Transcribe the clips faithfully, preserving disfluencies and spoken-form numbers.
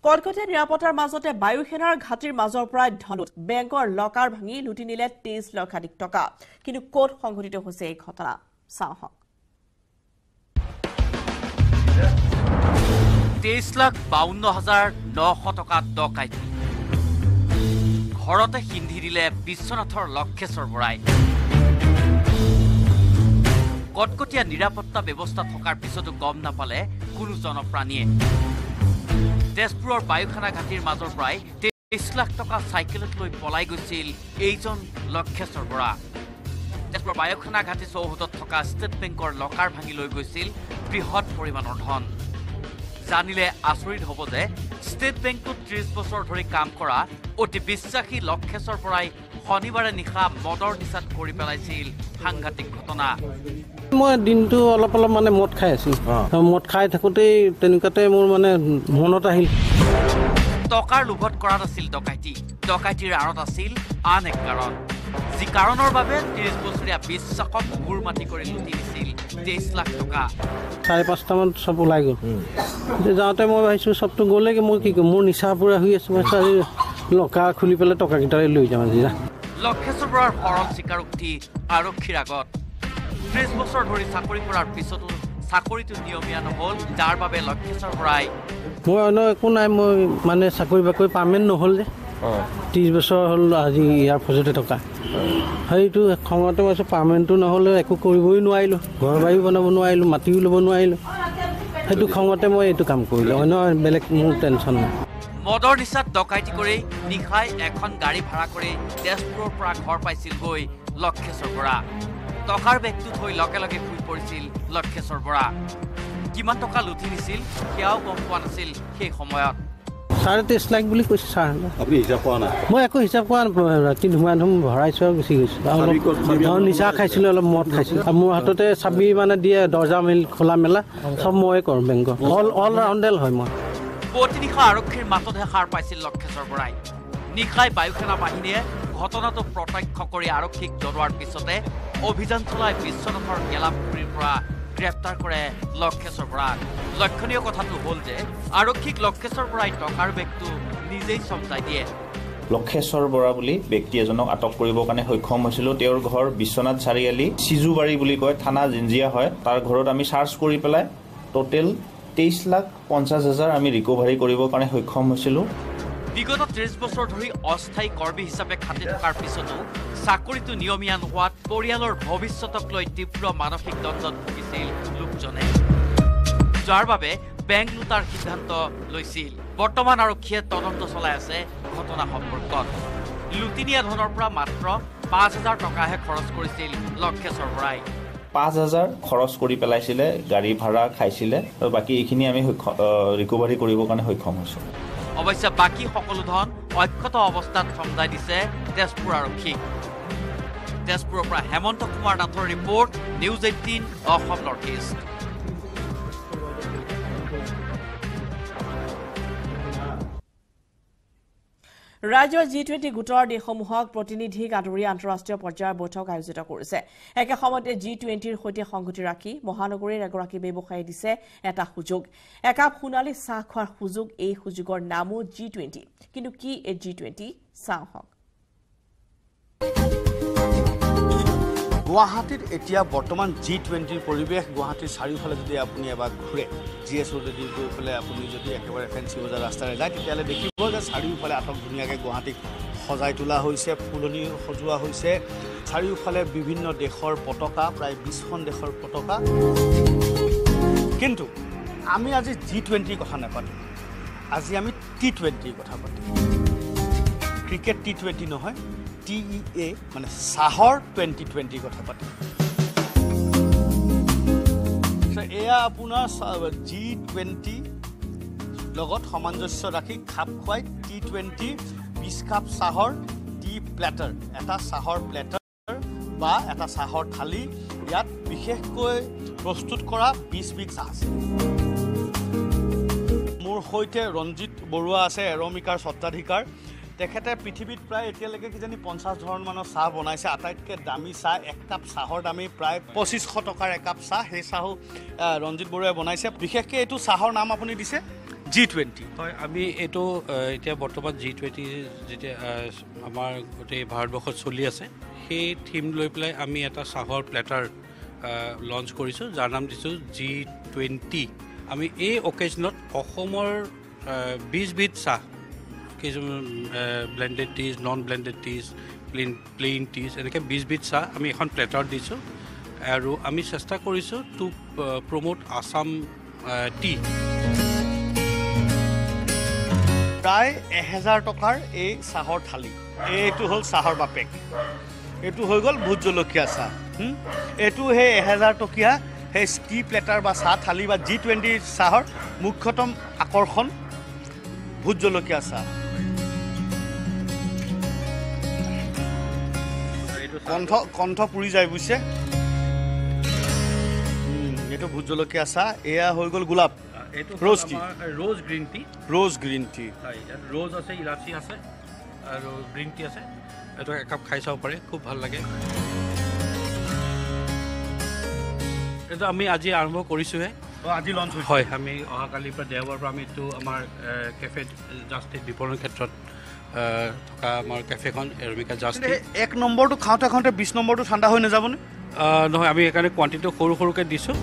কটকটীয়া নিৰাপত্তাৰ মাজতে বায়ুসেনাৰ ঘাটিৰ মাজৰ পৰা ধনুত বেংকৰ লকাৰ ভাঙি লুটি নিলে তেইছ লক্ষাধিক টকা কিন্তু ক'ত সংঘটিত হৈছে এই ঘটনা চাওক তেইছ লাখ বাৱন্ন হাজাৰ নশ টকা ডকাইতি ঘৰতে সিন্ধি দিলে বিশ্বনাথৰ লক্ষেশ্বৰ বৰাই কটকটীয়া নিৰাপত্তা ব্যৱস্থা থকাৰ পিছতো গম নাপালে কোনো জনপ্ৰাণীয়ে তেজপুৰৰ বায়ুসেনা ঘাটিৰ মাজৰ পৰাই তেইছ লাখ টকা চাইকেলত লৈ পলাই গৈছিল এইজন লক্ষেশ্বৰ বৰা তেজপুৰৰ বায়ুসেনা ঘাটি চৌহদত থকা ষ্টেট বেংকৰ লকাৰ ভাঙি লৈ গৈছিল বৃহৎ পৰিমাণৰ ধন জানিলে আচৰিত হ'ব যে ষ্টেট বেংকত ত্ৰিছ বছৰ ধৰি কাম কৰা অতি বিশ্বাসী লক্ষেশ্বৰ বৰাই শনিবাৰে নিশা মদৰ নিচাত কৰি পেলাইছিল সাংঘাতিক ঘটনা মই দিনটো অলপ অলপ মানে মদ খাই আছিলোঁ মদ খাই থাকোঁতেই তেনেকুৱাতে মোৰ মানে মনত আহিল টকাৰ লোভত কৰা নাছিল ডকাইতি ডকাইতিৰ আঁৰত আছিল আন এক কাৰণ যি কাৰণৰ বাবে ত্ৰিছ বছৰীয়া বিশ্বাসক ঘূৰ মাটি কৰি লুটি দিছিল তেইছ লাখ টকা চাৰে পাঁচটামান চব ওলাই গ'ল যাওঁতে মই ভাবিছোঁ চবটো গ'লেগৈ মই কি কৰিম মোৰ নিচা পুৰা হৈ আছোঁ মই লকা খুলি পেলাই টকাকেইটাৰে লৈ যাম আজি লক্ষেশ্বৰ বৰাৰ সৰল স্বীকাৰোক্তি আৰক্ষীৰ আগত ত্ৰিছ বছৰ ধৰি চাকৰি কৰাৰ পিছতো চাকৰিটো নিয়মীয়া নহ'ল যাৰ বাবে লক্ষেশ্বৰ বৰাই মই অন্য একো নাই মই মানে চাকৰি বাকৰি পাৰ্মানেণ্ট নহ'ল যে ত্ৰিছ বছৰ হ'ল আজি ইয়াৰ ফজতে থকা সেইটো খঙতে মই পাৰ্মানেণ্টটো নহ'লে একো কৰিবই নোৱাৰিলোঁ ঘৰ বাৰীও বনাব নোৱাৰিলোঁ মাটিও ল'ব নোৱাৰিলোঁ সেইটো খঙতে মই এইটো কাম কৰিলোঁ অন্য বেলেগ মোৰ টেনশ্যন নাই মদৰ নিচাত ডকাইতি কৰি নিশাই এখন গাড়ী ভাড়া কৰি তেজপুৰৰ পৰা ঘৰ পাইছিলগৈ লক্ষেশ্বৰ বৰা টকাৰ বেগটো থৈ লগে লগে শুই পৰিছিল লক্ষেশ্বৰ বৰা কিমান টকা লুটি নিছিল সেয়াও গম পোৱা নাছিল সেই সময়ত চাৰে তেইছ লাখ বুলি কৈছে ছাৰ আপুনি হিচাপ পোৱা নাই মই একো হিচাপ পোৱা নাই ৰাতি ধুমা ধুম ভৰাইছোঁ আৰু গুচি গৈছোঁ অলপ নিচা খাইছিলোঁ অলপ মদ খাইছিলোঁ আৰু মোৰ হাততে চাবি মানে দিয়ে দৰ্জা মেলি খোলা মেলা চব ময়ে কৰোঁ বেংকৰ অল অল ৰাউণ্ডেল হয় মই পুৱতি নিশা আৰক্ষীৰ মাততহে সাৰ পাইছিল লক্ষেশ্বৰ বৰাই নিশাই বায়ুসেনা বাহিনীয়ে ঘটনাটো প্ৰত্যক্ষ কৰি আৰক্ষীক জনোৱাৰ পিছতে অভিযান চলাই বিশ্বনাথৰ গেলাপুখুৰীৰ পৰা গ্ৰেপ্তাৰ কৰে লক্ষেশ্বৰ বৰাক লক্ষণীয় কথাটো হ'ল যে আৰক্ষীক লক্ষেশ্বৰ বৰাই টকাৰ বেগটো নিজেই চমজাই দিয়ে লক্ষেশ্বৰ বৰা বুলি ব্যক্তি এজনক আটক কৰিবৰ কাৰণে সক্ষম হৈছিলোঁ তেওঁৰ ঘৰ বিশ্বনাথ চাৰিআলি চিজুবাৰী বুলি কয় থানা জিঞ্জিয়া হয় তাৰ ঘৰত আমি চাৰ্চ কৰি পেলাই টোটেল তেইছ লাখ পঞ্চাছ হাজাৰ আমি ৰিকভাৰী কৰিবৰ কাৰণে সক্ষম হৈছিলোঁ বিগত ত্ৰিছ বছৰ ধৰি অস্থায়ী কৰ্মী হিচাপে খাটি থকাৰ পিছতো চাকৰিটো নিয়মীয়া নোহোৱাত পৰিয়ালৰ ভৱিষ্যতক লৈ তীব্ৰ মানসিক দ্বন্দ্বত ভুগিছিল লোকজনে যাৰ বাবে বেংক লুটাৰ সিদ্ধান্ত লৈছিল বৰ্তমান আৰক্ষীয়ে তদন্ত চলাই আছে ঘটনা সম্পৰ্কত লুটি নিয়া ধনৰ পৰা মাত্ৰ পাঁচ হাজাৰ টকাহে খৰচ কৰিছিল লক্ষেশ্বৰ বৰাই পাঁচ হাজাৰ খৰচ কৰি পেলাইছিলে গাড়ী ভাড়া খাইছিলে আৰু বাকী এইখিনি আমি ৰিকভাৰী কৰিবৰ কাৰণে সক্ষম হৈছোঁ অৱশ্যে বাকী সকলো ধন অক্ষত অৱস্থাত চমজাই দিছে তেজপুৰ আৰক্ষীক তেজপুৰৰ পৰা হেমন্ত কুমাৰ নাথৰ report news eighteen Assam north east ৰাজ্যৰ জি টুৱেণ্টি গোটৰ দেশসমূহক প্ৰতিনিধিক আদৰি আন্তঃৰাষ্ট্ৰীয় পৰ্যায়ৰ বৈঠক আয়োজিত কৰিছে একে সময়তে জি টুৱেণ্টিৰ সৈতে সংগতি ৰাখি মহানগৰীৰ এগৰাকী ব্যৱসায়ী দিছে এটা সুযোগ একাপ সোণালী চাহ খোৱাৰ সুযোগ এই সুযোগৰ নামো জি টুৱেণ্টি কিন্তু কি এই জি টুৱেণ্টি চাওক গুৱাহাটীত এতিয়া বৰ্তমান জি টুৱেণ্টিৰ পৰিৱেশ গুৱাহাটীৰ চাৰিওফালে যদি আপুনি এবাৰ ঘূৰে জি এছ যদি গৈ পেলাই আপুনি যদি একেবাৰে ফেঞ্চি বজাৰ ৰাস্তাৰে যায় তেতিয়াহ'লে দেখিব যে চাৰিওফালে আটক ধুনীয়াকৈ গুৱাহাটীক সজাই তোলা হৈছে ফুলনি সজোৱা হৈছে চাৰিওফালে বিভিন্ন দেশৰ পতাকা প্ৰায় বিছখন দেশৰ পতাকা কিন্তু আমি আজি জি টুৱেণ্টিৰ কথা নাপাতিম আজি আমি টি টুৱেণ্টিৰ কথা পাতিম ক্ৰিকেট টি টুৱেণ্টি নহয় টি ই এ মানে চাহৰ টুৱেণ্টি টুৱেণ্টিৰ কথা পাতিম এয়া আপোনাৰ জি টুৱেণ্টি লগত সামঞ্জস্য ৰাখি খাপ খুৱাই টি টুৱেণ্টি বিছ কাপ চাহৰ টি প্লেটাৰ এটা চাহৰ প্লেটাৰ বা এটা চাহৰ থালি ইয়াত বিশেষকৈ প্ৰস্তুত কৰা বিছ বিধ চাহ আছে মোৰ সৈতে ৰঞ্জিত বৰুৱা আছে এৰমিকাৰ স্বত্বাধিকাৰ তেখেতে পৃথিৱীত প্ৰায় এতিয়ালৈকে কিজানি পঞ্চাছ ধৰণমানৰ চাহ বনাইছে আটাইতকৈ দামী চাহ এক কাপ চাহৰ দামী প্ৰায় পঁচিছশ টকাৰ একাপ চাহ সেই চাহো ৰঞ্জিত বৰুৱাই বনাইছে বিশেষকৈ এইটো চাহৰ নাম আপুনি দিছে জি টুৱেণ্টি হয় আমি এইটো এতিয়া বৰ্তমান জি টুৱেণ্টি যেতিয়া আমাৰ গোটেই ভাৰতবৰ্ষত চলি আছে সেই থিম লৈ পেলাই আমি এটা চাহৰ প্লেটাৰ লঞ্চ কৰিছোঁ যাৰ নাম দিছোঁ জি টুৱেণ্টি আমি এই অকেজনত অসমৰ বিছ বিধ চাহ কিছুমান blended teas non blended teas plain plain teas এনেকৈ বিছ বিধ চাহ আমি এখন প্লেটাৰত দিছোঁ আৰু আমি চেষ্টা কৰিছোঁ টু প্ৰমোট আছাম টি প্ৰায় এহেজাৰ টকাৰ এই চাহৰ থালি এইটো হ'ল চাহৰ বাপেক এইটো হৈ গ'ল ভোট জলকীয়া চাহ এইটো সেই এহেজাৰ টকীয়া সেই টি প্লেটাৰ বা চাহ থালি বা জি টুৱেণ্টি চাহৰ মুখ্যতম আকৰ্ষণ ভোট জলকীয়া চাহ কণ্ঠ কণ্ঠ পুৰি যায় বুজিছে এইটো ভোট জলকীয়া চাহ এয়া হৈ গ'ল গোলাপ rose tea rose green tea rose green tea হয় ইয়াত ৰ'জ আছে ইলাচি আছে আৰু গ্ৰীণ টি আছে এইটো একাপ খাই চাব পাৰে খুব ভাল লাগে এইটো আমি আজি আৰম্ভ কৰিছোঁহে আজি লঞ্চ হয় আমি অহাকালিৰ পৰা দেওবাৰৰ পৰা আমি এইটো আমাৰ কেফে জাষ্টিক বিপণন ক্ষেত্ৰত থকা আমাৰ কেফেখন এৰমিকা জাষ্টিক এক নম্বৰটো খাওঁতে খাওঁতে বিছ নম্বৰটো ঠাণ্ডা হৈ নাযাবনে নহয় আমি সেইকাৰণে কোৱাণ্টিটিটো সৰু সৰুকৈ দিছোঁ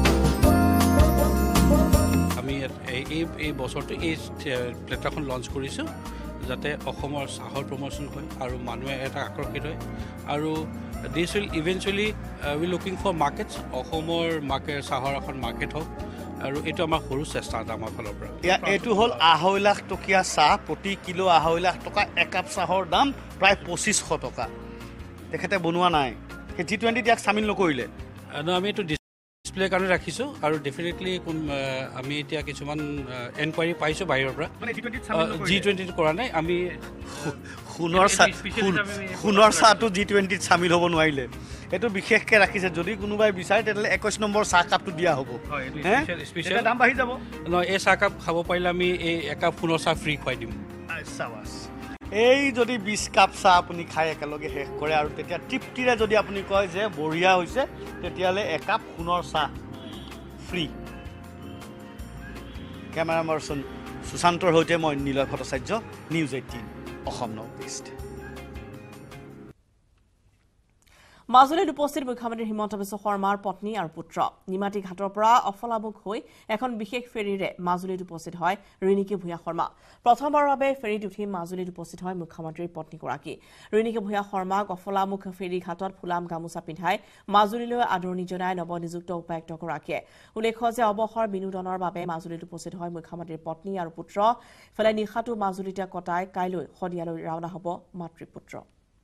আমি এই এই বছৰটো এই প্লেটাৰখন লঞ্চ কৰিছোঁ যাতে অসমৰ চাহৰ প্ৰমোশ্যন হয় আৰু মানুহে এটা আকৰ্ষিত হয় আৰু this will eventually we looking for markets অসমৰ মাৰ্কেট চাহৰ এখন মাৰ্কেট হওক আৰু এইটো আমাৰ সৰু চেষ্টা এটা আমাৰ ফালৰ পৰা এইটো হ'ল আঢ়ৈ লাখ টকীয়া চাহ প্ৰতি কিলো আঢ়ৈ লাখ টকা একাপ চাহৰ দাম প্ৰায় পঁচিছশ টকা তেখেতে বনোৱা নাই সেই জি টুৱেণ্টিত ইয়াক চামিল নকৰিলে আমি এইটো ডিছপ্লেৰ কাৰণে ৰাখিছোঁ আৰু ডেফিনেটলি আমি এতিয়া কিছুমান এনকুৱাৰী পাইছোঁ বাহিৰৰ পৰা জি টুৱেণ্টিত কৰা নাই আমি সোণৰ চাহ সোণৰ চাহটো জি টুৱেণ্টিত চামিল হ'ব নোৱাৰিলে এইটো বিশেষকৈ ৰাখিছে যদি কোনোবাই বিচাৰে তেতিয়াহ'লে একৈছ নম্বৰ চাহকাপটো দিয়া হ'ব দাম বাঢ়ি যাব নহয় এই চাহকাপ খাব পাৰিলে আমি এই একাপ সোণৰ চাহ ফ্ৰী খুৱাই দিম এই যদি বিছ কাপ চাহ আপুনি খাই একেলগে শেষ কৰে আৰু তেতিয়া তৃপ্তিৰে যদি আপুনি কয় যে বঢ়িয়া হৈছে তেতিয়াহ'লে একাপ সোণৰ চাহ ফ্ৰী কেমেৰা পাৰ্চন সুশান্তৰ সৈতে মই Niloy Bhattacharya news eighteen Assam north east মাজুলীত উপস্থিত মুখ্যমন্ত্ৰী হিমন্ত বিশ্ব শৰ্মাৰ পত্নী আৰু পুত্ৰ নিমাতী ঘাটৰ পৰা অফলামুখ হৈ এখন বিশেষ ফেৰীৰে মাজুলীত উপস্থিত হয় ৰিণিকী ভূঞা শৰ্মা প্ৰথমবাৰৰ বাবে ফেৰীত উঠি মাজুলীত উপস্থিত হয় মুখ্যমন্ত্ৰীৰ পত্নীগৰাকী ৰিণিকী ভূঞা শৰ্মাক অফলামুখ ফেৰী ঘাটত ফুলাম গামোচা পিন্ধাই মাজুলীলৈ আদৰণি জনাই নৱনিযুক্ত উপায়ুক্তগৰাকীয়ে উল্লেখ্য যে অৱসৰ বিনোদনৰ বাবে মাজুলীত উপস্থিত হয় মুখ্যমন্ত্ৰীৰ পত্নী আৰু পুত্ৰ ইফালে নিশাটো মাজুলীতে কটাই কাইলৈ শদিয়ালৈ ৰাওনা হ'ব মাতৃপুত্ৰ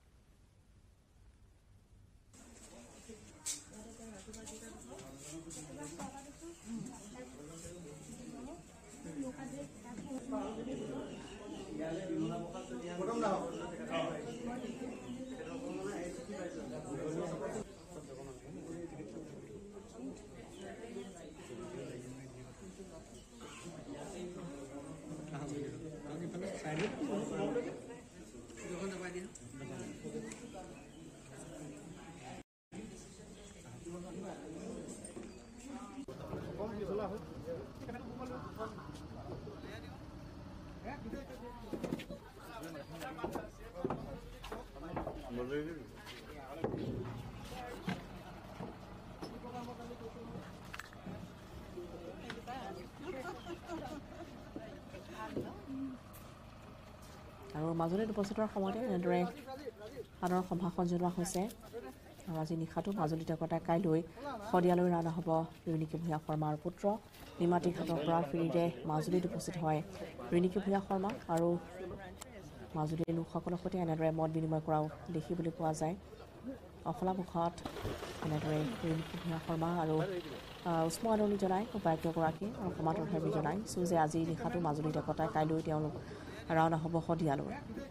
আৰু মাজুলীত উপস্থিত হোৱাৰ সময়তে এনেদৰে সাধাৰণ সম্ভাষণ জনোৱা হৈছে আৰু আজি নিশাটো মাজুলীতে কটাই কাইলৈ শদিয়ালৈ ৰাওনা হ'ব ৰিণিকী ভূঞা শৰ্মাৰ পুত্ৰ নিমাতী ঘাটৰ পৰা ফেৰীৰে মাজুলীত উপস্থিত হয় ৰিণিকী ভূঞা শৰ্মা আৰু মাজুলীৰ লোকসকলৰ সৈতে এনেদৰে মত বিনিময় কৰাও দেখিবলৈ পোৱা যায় অফলামুখত এনেদৰে ৰিণিকী ভূঞা শৰ্মা আৰু উষ্ম আদৰণি জনাই উপায়ুক্তগৰাকী আৰু সমাদৰভাৱে জনাইছোঁ যে আজি নিশাটো মাজুলীতে কটাই কাইলৈ তেওঁলোক ৰাওনা হ'ব শদিয়ালৈ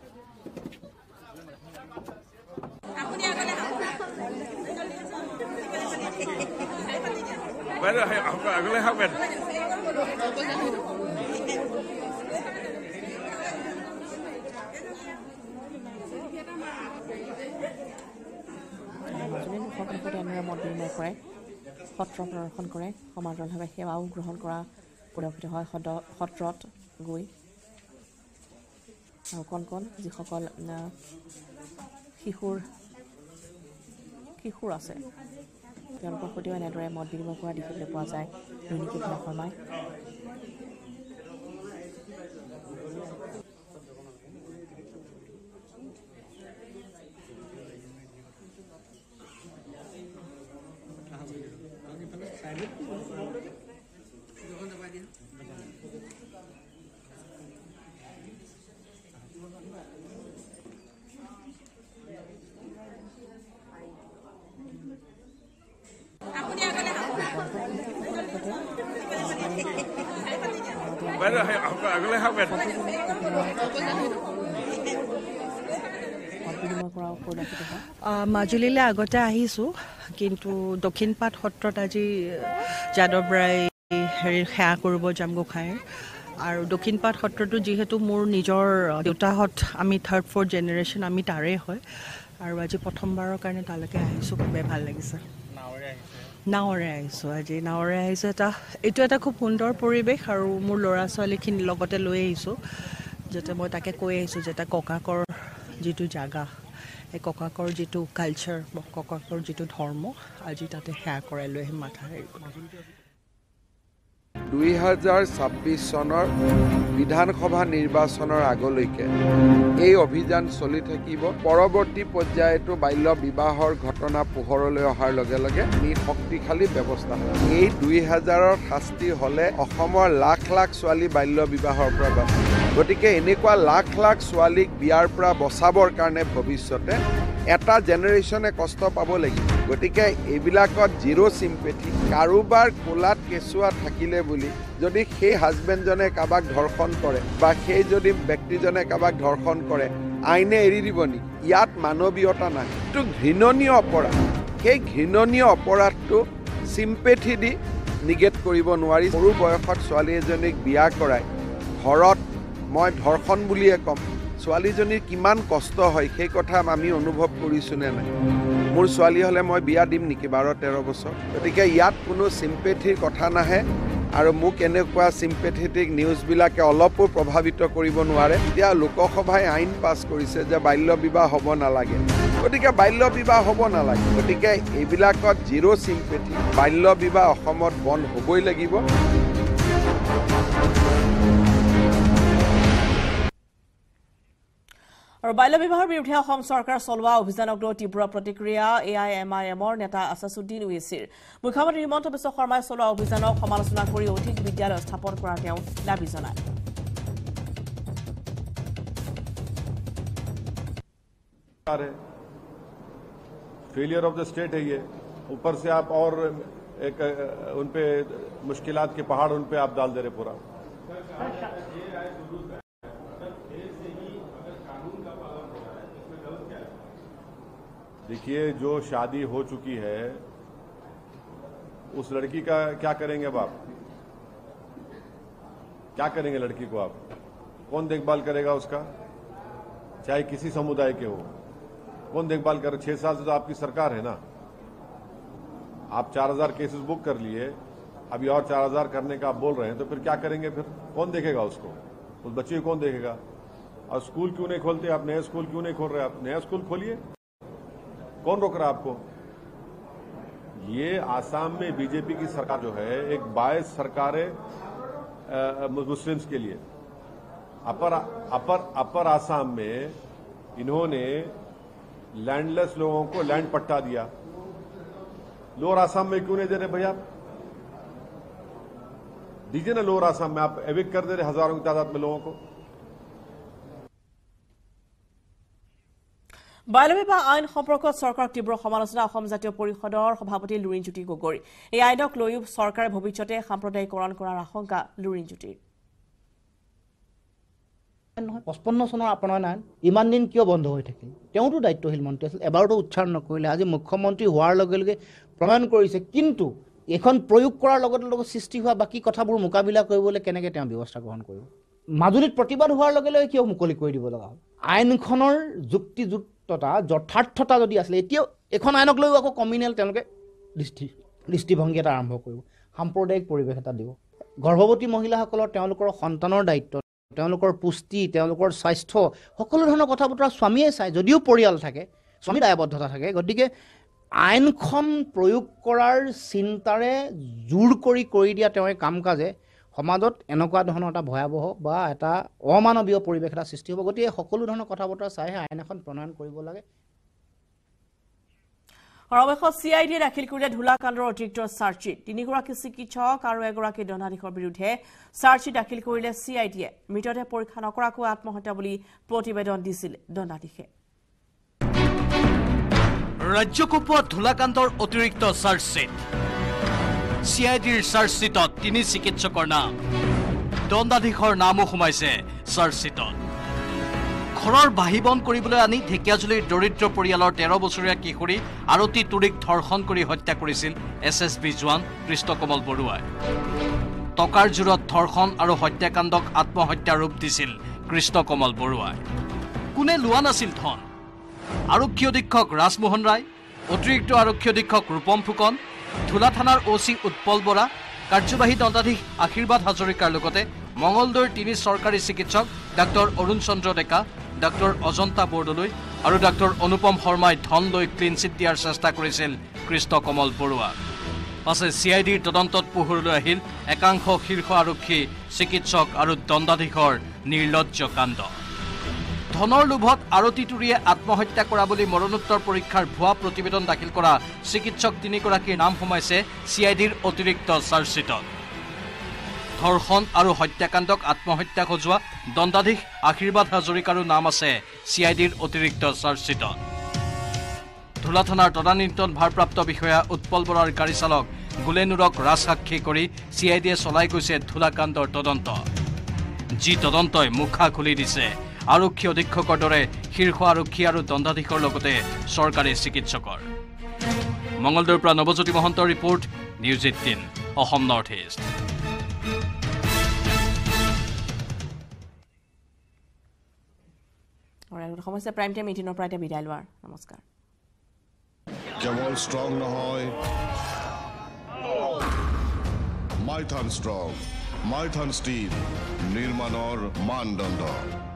মাজুলীৰ লোকসকলৰ সৈতে এনেদৰে মত বিনিময় কৰে পত্ৰ প্ৰদৰ্শন কৰে সমান্তৰালভাৱে সেৱাও গ্ৰহণ কৰা পৰিলক্ষিত হয় সত্ৰত গৈ আৰু কণ কণ যিসকল শিশুৰ শিশুৰ আছে তেওঁলোকৰ সৈতেও এনেদৰে মত বিনিময় কৰা দেখিবলৈ পোৱা যায় দৈনিকী শৰ্মাই মাজুলীলৈ আগতে আহিছোঁ কিন্তু দক্ষিণপাট সত্ৰত আজি যাদৱ ৰায় হেৰি সেৱা কৰিব যাম গোসাঁইৰ আৰু দক্ষিণপাট সত্ৰটো যিহেতু মোৰ নিজৰ দেউতাহঁত আমি থাৰ্ড ফ'ৰ্থ জেনেৰেশ্যন আমি তাৰে হয় আৰু আজি প্ৰথমবাৰৰ কাৰণে তালৈকে আহিছোঁ খুবেই ভাল লাগিছে নাৱৰে আহিছোঁ আজি নাৱৰে আহিছোঁ এটা এইটো এটা খুব সুন্দৰ পৰিৱেশ আৰু মোৰ ল'ৰা ছোৱালীখিনি লগতে লৈ আহিছোঁ যাতে মই তাকে কৈ আহিছোঁ যে এটা ককাকৰ যিটো জাগা এই ককাকৰ যিটো কালচাৰ ককাকৰ যিটো ধৰ্ম আজি তাতে সেৱা কৰাই লৈ আহিম মাথা দুই হাজাৰ ছাব্বিছ চনৰ বিধানসভা নিৰ্বাচনৰ আগলৈকে এই অভিযান চলি থাকিব পৰৱৰ্তী পৰ্যায়তো বাল্য বিবাহৰ ঘটনা পোহৰলৈ অহাৰ লগে লগে ই শক্তিশালী ব্যৱস্থা এই দুই হাজাৰৰ শাস্তি হ'লে অসমৰ লাখ লাখ ছোৱালী বাল্য বিবাহৰ পৰা বাচিব গতিকে এনেকুৱা লাখ লাখ ছোৱালীক বিয়াৰ পৰা বচাবৰ কাৰণে ভৱিষ্যতে এটা জেনেৰেশ্যনে কষ্ট পাব লাগিব গতিকে এইবিলাকত জিৰ' চিম্পেথি কাৰোবাৰ কোলাত কেঁচুৱা থাকিলে বুলি যদি সেই হাজবেণ্ডজনে কাৰোবাক ধৰ্ষণ কৰে বা সেই যদি ব্যক্তিজনে কাৰোবাক ধৰ্ষণ কৰে আইনে এৰি দিব নেকি ইয়াত মানৱীয়তা নাই এইটো ঘৃণনীয় অপৰাধ সেই ঘৃণনীয় অপৰাধটো চিম্পেথি দি নিগেট কৰিব নোৱাৰি সৰু বয়সত ছোৱালী এজনীক বিয়া কৰাই ঘৰত মই ধৰ্ষণ বুলিয়ে ক'ম ছোৱালীজনীৰ কিমান কষ্ট হয় সেই কথা আমি অনুভৱ কৰিছোঁ নে নাই মোৰ ছোৱালী হ'লে মই বিয়া দিম নেকি বাৰ তেৰ বছৰ গতিকে ইয়াত কোনো চিম্পেথিৰ কথা নাহে আৰু মোক এনেকুৱা চিম্পেথেটিক নিউজবিলাকে অলপো প্ৰভাৱিত কৰিব নোৱাৰে এতিয়া লোকসভাই আইন পাছ কৰিছে যে বাল্য বিবাহ হ'ব নালাগে গতিকে বাল্য বিবাহ হ'ব নালাগে গতিকে এইবিলাকত জিৰ' চিম্পেথি বাল্য বিবাহ অসমত বন্ধ হ'বই লাগিব আৰু বাল্য বিবাহৰ বিৰুদ্ধে অসম চৰকাৰ চলোৱা অভিযানক লৈ তীব্ৰ প্ৰতিক্ৰিয়া এ আই এম আই এমৰ নেতা আছাছুদ্দিন ওৱেছিৰ মুখ্যমন্ত্ৰী হিমন্ত বিশ্ব শৰ্মাই চলোৱা অভিযানক সমালোচনা কৰি অধিক বিদ্যালয় স্থাপন কৰাৰ তেওঁ দাবী জনায় फेलियर ऑफ द स्टेट है ये ऊपर से आप और एक उन पे मुश्किलात के पहाड़ उन पे आप डाल दे रहे पूरा देखिए जो शादी हो चुकी है उस लड़की का क्या करेंगे अब आप क्या करेंगे लड़की को आप कौन देखभाल करेगा उसका चाहे किसी समुदाय के हो कौन देखभाल करे छह साल से तो आपकी सरकार है ना आप चार हजार केसेस बुक कर लिए अभी और चार हजार करने का आप बोल रहे हैं तो फिर क्या करेंगे फिर कौन देखेगा उसको उस बच्चे को कौन देखेगा और स्कूल क्यों नहीं खोलते आप नया स्कूल क्यों नहीं खोल रहे आप नया स्कूल खोलिए कौन रोक रहा है आपको ये आसाम में बीजेपी की सरकार जो है एक बायस सरकार है मुस्लिम्स के लिए अपर अपर अपर आसाम में इन्होंने लैंडलेस लोगों को लैंड पट्टा दिया लोअर आसाम में क्यों नहीं दे रहे भैया दीजिए ना लोअर आसाम में आप एविक्ट कर दे रहे हजारों की तादाद में लोगों को বাল্য বিবাহ আইন সম্পৰ্কত চৰকাৰক তীব্ৰ সমালোচনা অসম জাতীয় পৰিষদৰ সভাপতি লুৰিণজ্যোতি গগৈ এই আইনক লৈও চৰকাৰে ভৱিষ্যতে সাম্প্ৰদায়িকৰণ কৰাৰ আশংকা লুৰিণজ্যোতিৰ পঁচপন্ন চনৰ আপোনাৰ আইন ইমান দিন কিয় বন্ধ হৈ থাকিল তেওঁতো দায়িত্বশীল মন্ত্ৰী আছিল এবাৰতো উচ্চাৰণ নকৰিলে আজি মুখ্যমন্ত্ৰী হোৱাৰ লগে লগে প্ৰমাণ কৰিছে কিন্তু এখন প্ৰয়োগ কৰাৰ লগতে লগত সৃষ্টি হোৱা বাকী কথাবোৰ মোকাবিলা কৰিবলৈ কেনেকৈ তেওঁ ব্যৱস্থা গ্ৰহণ কৰিব মাজুলীত প্ৰতিবাদ হোৱাৰ লগে লগে কিয় মুকলি কৰি দিব লগা হ'ল আইনখনৰ যুক্তিযুক্ততা যথাৰ্থতা যদি আছিলে এতিয়াও এখন আইনক লৈও আকৌ কমিউনেল তেওঁলোকে দৃষ্টি দৃষ্টিভংগী এটা আৰম্ভ কৰিব সাম্প্ৰদায়িক পৰিৱেশ এটা দিব গৰ্ভৱতী মহিলাসকলৰ তেওঁলোকৰ সন্তানৰ দায়িত্ব তেওঁলোকৰ পুষ্টি তেওঁলোকৰ স্বাস্থ্য সকলো ধৰণৰ কথা বতৰা স্বামীয়ে চায় যদিও পৰিয়াল থাকে স্বামীৰ দায়বদ্ধতা থাকে গতিকে আইনখন প্ৰয়োগ কৰাৰ চিন্তাৰে জোৰ কৰি কৰি দিয়া তেওঁ কাম কাজে সমাজত এনেকুৱা ধৰণৰ এটা ভয়াৱহ বা এটা অমানৱীয় পৰিৱেশ এটা সৃষ্টি হ'ব গতিকে সকলো ধৰণৰ কথা বতৰা চাইহে আইন এখন প্ৰণয়ন কৰিব লাগে অৱশেষত চি আই ডিয়ে দাখিল কৰিলে ধুলাকাণ্ডৰ অতিৰিক্ত চাৰ্জশ্বিট তিনিগৰাকী চিকিৎসক আৰু এগৰাকী দণ্ডাধীশৰ বিৰুদ্ধে চাৰ্জশ্বিট দাখিল কৰিলে চি আই ডিয়ে মৃতদেহ পৰীক্ষা নকৰাকৈ আত্মহত্যা বুলি প্ৰতিবেদন দিছিল দণ্ডাধীশে ৰাজ্যক পোৱা ধুলাকাণ্ডৰ অতিৰিক্ত চাৰ্জশ্বিট চি আই ডিৰ চাৰ্জশ্বিটত তিনি চিকিৎসকৰ নাম দণ্ডাধীশৰ নামো সোমাইছে চাৰ্জশ্বিটত ঘৰৰ বাহিবন কৰিবলৈ আনি ঢেকিয়াজুলিৰ দৰিদ্ৰ পৰিয়ালৰ তেৰ বছৰীয়া কিশোৰী আৰতী তুৰিক ধৰ্ষণ কৰি হত্যা কৰিছিল এছ এছ বি জোৱান কৃষ্ণকমল বৰুৱাই টকাৰ জোৰত ধৰ্ষণ আৰু হত্যাকাণ্ডক আত্মহত্যা ৰূপ দিছিল কৃষ্ণকমল বৰুৱাই কোনে লোৱা নাছিল ধন আৰক্ষী অধীক্ষক ৰাজমোহন ৰায় অতিৰিক্ত আৰক্ষী অধীক্ষক ৰূপম ফুকন ধুলা থানাৰ অ' চি উৎপল বৰা কাৰ্যবাহী দণ্ডাধীশ আশীৰ্বাদ হাজৰিকাৰ লগতে মঙলদৈৰ তিনি চৰকাৰী চিকিৎসক ডাক্তৰ অৰুণ চন্দ্ৰ ডেকা ডাক্তৰ অজন্তা বৰদলৈ আৰু ডাক্তৰ অনুপম শৰ্মাই ধন লৈ ক্লিনচিট দিয়াৰ চেষ্টা কৰিছিল কৃষ্ণকমল বৰুৱা পাছে চি আই ডিৰ তদন্তত পোহৰলৈ আহিল একাংশ শীৰ্ষ আৰক্ষী চিকিৎসক আৰু দণ্ডাধীশৰ নিৰ্লজ্জ কাণ্ড ধনৰ লোভত আৰতী তুৰিয়ে আত্মহত্যা কৰা বুলি মৰণোত্তৰ পৰীক্ষাৰ ভুৱা প্ৰতিবেদন দাখিল কৰা চিকিৎসক তিনিগৰাকীৰ নাম সোমাইছে চি আই ডিৰ অতিৰিক্ত চাৰ্জশ্বিটত ধৰ্ষণ আৰু হত্যাকাণ্ডক আত্মহত্যা সজোৱা দণ্ডাধীশ আশীৰ্বাদ হাজৰিকাৰো নাম আছে চি আই ডিৰ অতিৰিক্ত চাৰ্জশ্বিটত ধুলা থানাৰ তদানীন্তন ভাৰপ্ৰাপ্ত বিষয়া উৎপল বৰাৰ গাড়ী চালক গুলেনুৰক ৰাজসাক্ষী কৰি চি আই ডিয়ে চলাই গৈছে ধুলাকাণ্ডৰ তদন্ত যি তদন্তই মুখা খুলি দিছে আৰক্ষী অধীক্ষকৰ দৰে শীৰ্ষ আৰক্ষী আৰু দণ্ডাধীশৰ লগতে চৰকাৰী চিকিৎসকৰ মঙলদৈৰ পৰা নৱজ্যোতি মহন্তৰ report news eighteen Assam north east সমস্যা প্ৰাইম টাইম এইটিনৰ পৰা এতিয়া বিদায় লোৱাৰ নমস্কাৰ কেৱল ষ্ট্ৰং নহয় মাইথান ষ্ট্ৰং মাইথান ষ্টীল নিৰ্মাণৰ মানদণ্ড